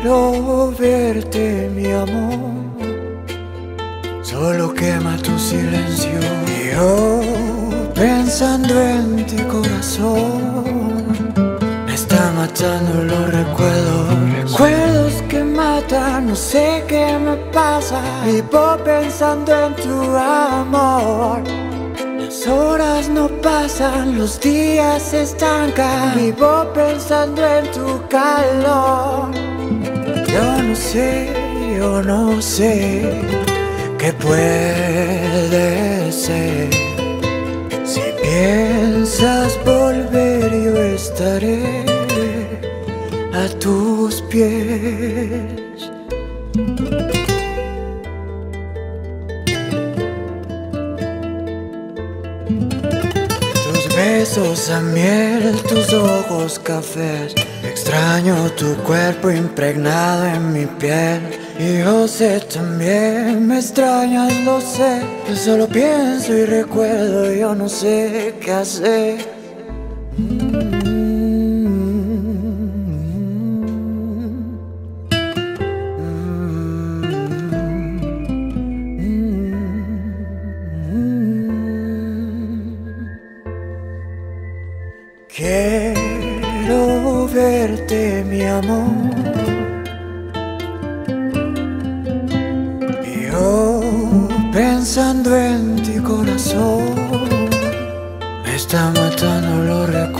Quiero verte, mi amor, solo quema tu silencio. Y yo pensando en ti, corazón, me está matando los recuerdos. Recuerdos que matan, no sé qué me pasa. Vivo pensando en tu amor. Las horas no pasan, los días se estancan. Vivo pensando en tu calor. Yo no sé qué puede ser. Si piensas volver, yo estaré a tus pies. Tus besos a miel, tus ojos cafés. Extraño tu cuerpo impregnado en mi piel. Y yo sé también, me extrañas, lo sé. Yo solo pienso y recuerdo, yo no sé qué hacer. Quiero verte, mi amor. Y yo pensando en ti, corazón, me está matando los recuerdos.